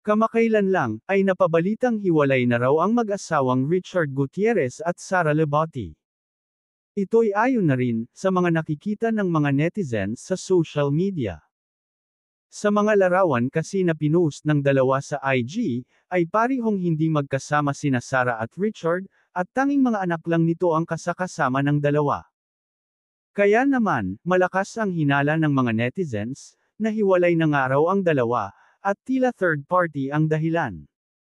Kamakailan lang, ay napabalitang hiwalay na raw ang mag-asawang Richard Gutierrez at Sara Lebati. Ito'y ayon na rin, sa mga nakikita ng mga netizens sa social media. Sa mga larawan kasi na pinost ng dalawa sa IG, ay parihong hindi magkasama sina Sara at Richard, at tanging mga anak lang nito ang kasakasama ng dalawa. Kaya naman, malakas ang hinala ng mga netizens, na hiwalay na nga raw ang dalawa, at tila third party ang dahilan.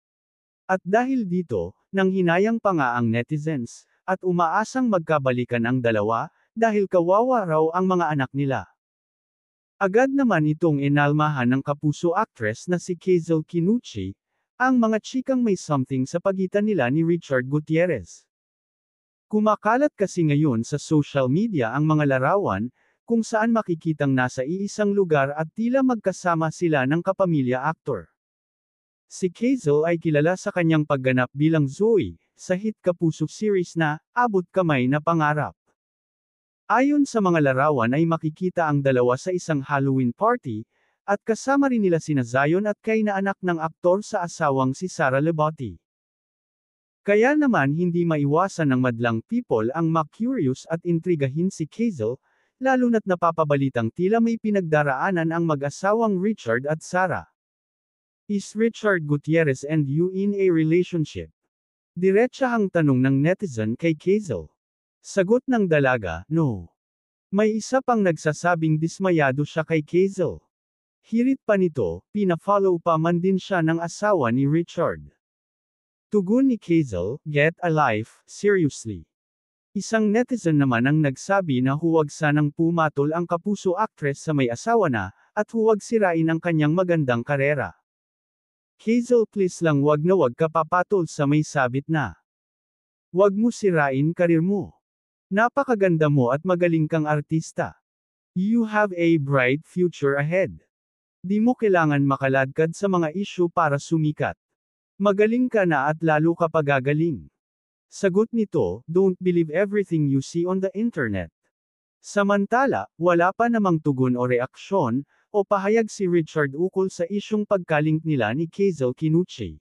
At dahil dito, nang hinayang pa nga ang netizens, at umaasang magkabalikan ang dalawa, dahil kawawa raw ang mga anak nila. Agad naman itong inalmahan ng kapuso actress na si Hazel Kinuchi, ang mga chikang may something sa pagitan nila ni Richard Gutierrez. Kumakalat kasi ngayon sa social media ang mga larawan, kung saan makikitang nasa iisang lugar at tila magkasama sila ng kapamilya aktor. Si Hazel ay kilala sa kanyang pagganap bilang Zoe, sa hit kapuso series na, Abot Kamay na Pangarap. Ayon sa mga larawan ay makikita ang dalawa sa isang Halloween party, at kasama rin nila sina Zion at Kay na anak ng aktor sa asawang si Sara Lebati. Kaya naman hindi maiwasan ng madlang people ang ma-curious at intrigahin si Hazel, lalo na't napapabalitang tila may pinagdaraanan ang mag-asawang Richard at Sara. Is Richard Gutierrez and you in a relationship? Diretsahang tanong ng netizen kay Hazel. Sagot ng dalaga, no. May isa pang nagsasabing dismayado siya kay Hazel. Hirit pa nito, pina-follow pa man din siya ng asawa ni Richard. Tugon ni Hazel, get a life, seriously. Isang netizen naman ang nagsabi na huwag sanang pumatol ang kapuso actress sa may asawa na, at huwag sirain ang kanyang magandang karera. Hazel, please lang wag na wag ka papatol sa may sabit na. Wag mo sirain karir mo. Napakaganda mo at magaling kang artista. You have a bright future ahead. Di mo kailangan makaladkad sa mga issue para sumikat. Magaling ka na at lalo ka pagagaling. Sagot nito, don't believe everything you see on the internet. Samantala, wala pa namang tugon o reaksyon, o pahayag si Richard ukol sa isyung pagkalink nila ni Hazel Kinuchi.